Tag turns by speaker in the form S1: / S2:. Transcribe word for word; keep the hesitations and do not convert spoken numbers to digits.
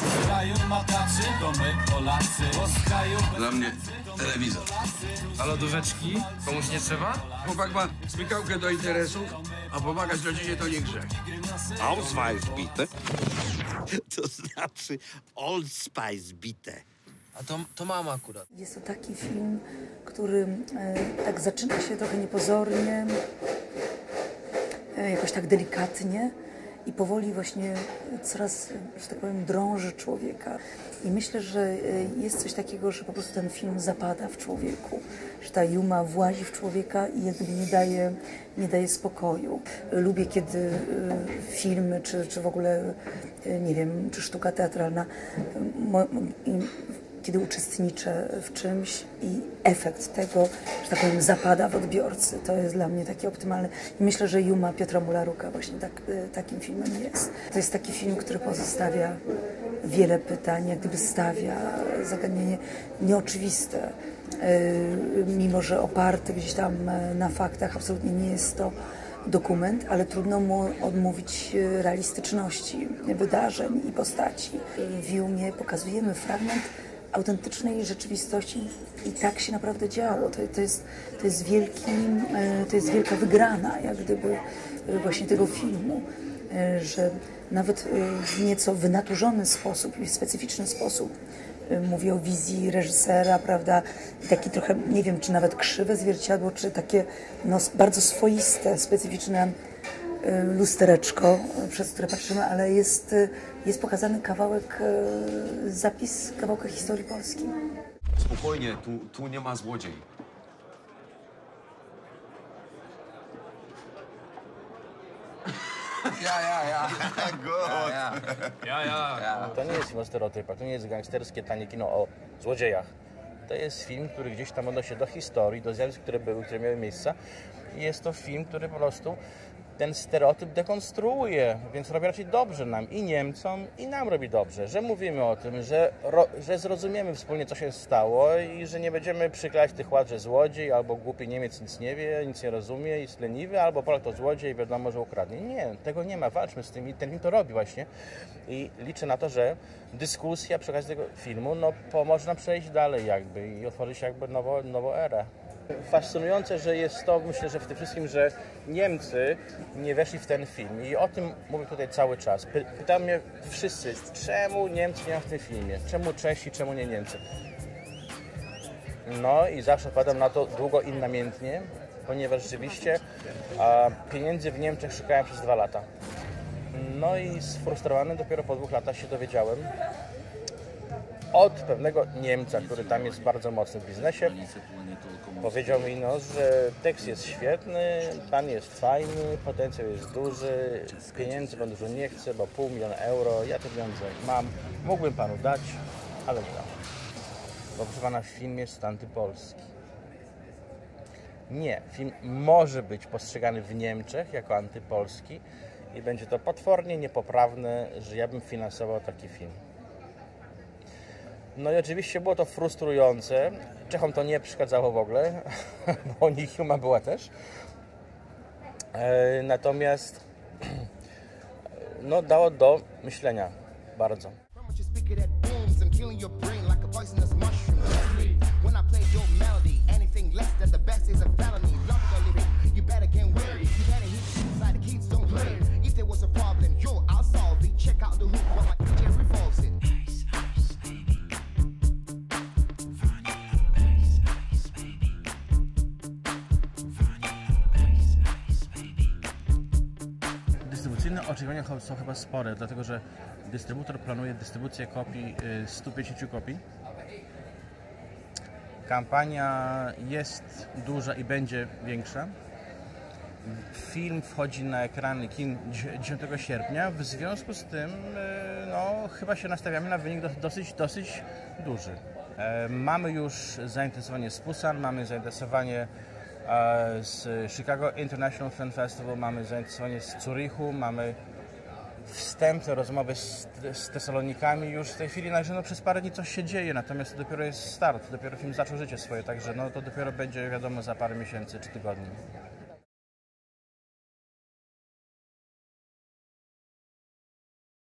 S1: Dla mnie telewizor.
S2: A lodóweczki? Komuś nie trzeba?
S1: Chłopak ma smykałkę do interesów, a pomagać rodzinie to nie grzech.
S3: Ausweis bitte. To znaczy Old Spice bitte.
S2: A to, to mama akurat.
S4: Jest to taki film, który e, tak zaczyna się trochę niepozornie, e, jakoś tak delikatnie i powoli właśnie coraz, że tak powiem, drąży człowieka. I myślę, że e, jest coś takiego, że po prostu ten film zapada w człowieku, że ta Yuma włazi w człowieka i jakby nie daje, nie daje spokoju. Lubię, kiedy e, filmy, czy, czy w ogóle, e, nie wiem, czy sztuka teatralna, mo, kiedy uczestniczę w czymś i efekt tego, że tak powiem, zapada w odbiorcy. To jest dla mnie takie optymalne. I myślę, że Yuma Piotra Mularuka właśnie tak, takim filmem jest. To jest taki film, który pozostawia wiele pytań, jak gdyby stawia zagadnienie nieoczywiste. Mimo że oparty gdzieś tam na faktach, absolutnie nie jest to dokument, ale trudno mu odmówić realistyczności wydarzeń i postaci. W Yumie pokazujemy fragment autentycznej rzeczywistości i tak się naprawdę działo. To, to, jest, to, jest wielki, to jest wielka wygrana, jak gdyby właśnie tego filmu, że nawet w nieco wynaturzony sposób i w specyficzny sposób mówię o wizji reżysera, prawda, taki trochę, nie wiem, czy nawet krzywe zwierciadło, czy takie no, bardzo swoiste, specyficzne lustereczko, przez które patrzymy, ale jest, jest pokazany kawałek, zapis kawałka historii Polski.
S5: Spokojnie, tu, tu nie ma złodziei.
S2: Ja, ja, ja.
S5: Good.
S2: Ja, ja. ja, ja.
S6: To nie jest film o stereotypach, to nie jest gangsterskie tanie kino o złodziejach. To jest film, który gdzieś tam odnosi się do historii, do zjawisk, które były, które miały miejsce. I jest to film, który po prostu ten stereotyp dekonstruuje, więc robi raczej dobrze nam i Niemcom, i nam robi dobrze, że mówimy o tym, że, ro, że zrozumiemy wspólnie, co się stało i że nie będziemy przyklejać tych ład, że złodziej albo głupi Niemiec nic nie wie, nic nie rozumie, jest leniwy, albo Polak to złodziej i wiadomo, że ukradnie. Nie, tego nie ma, walczmy z tym i ten film to robi właśnie i liczę na to, że dyskusja przy okazji tego filmu no, pomoże nam przejść dalej jakby i otworzyć jakby nowo, nową erę. Fascynujące, że jest to, myślę, że w tym wszystkim, że Niemcy nie weszli w ten film i o tym mówię tutaj cały czas. Py pytam mnie wszyscy, czemu Niemcy nie ma w tym filmie? Czemu Czesi, czemu nie Niemcy? No i zawsze odpowiadam na to długo i namiętnie, ponieważ rzeczywiście a, pieniędzy w Niemczech szukałem przez dwa lata. No i sfrustrowany dopiero po dwóch latach się dowiedziałem od pewnego Niemca, który tam jest bardzo mocny w biznesie. Powiedział mi, no, że tekst jest świetny, pan jest fajny, potencjał jest duży, pieniędzy pan dużo nie chce, bo pół miliona euro, ja te pieniądze mam, mógłbym panu dać, ale nie dam. Bo proszę pana, film jest antypolski. Nie, film może być postrzegany w Niemczech jako antypolski i będzie to potwornie niepoprawne, że ja bym finansował taki film. No i oczywiście było to frustrujące. Czechom to nie przeszkadzało w ogóle, bo u nich Yuma była też. E, natomiast no, dało do myślenia bardzo. Dystrybucyjne oczekiwania są chyba spore, dlatego że dystrybutor planuje dystrybucję kopii, stu pięćdziesięciu kopii. Kampania jest duża i będzie większa. Film wchodzi na ekrany kin dziesiątego sierpnia, w związku z tym no, chyba się nastawiamy na wynik dosyć, dosyć duży. Mamy już zainteresowanie z Busan, mamy zainteresowanie z Chicago International Film Festival, mamy zainteresowanie z Zurichu, mamy wstępne rozmowy z, z Tesalonikami. Już w tej chwili no, no, przez parę dni coś się dzieje, natomiast to dopiero jest start, dopiero film zaczął życie swoje, także no, to dopiero będzie wiadomo za parę miesięcy czy tygodni.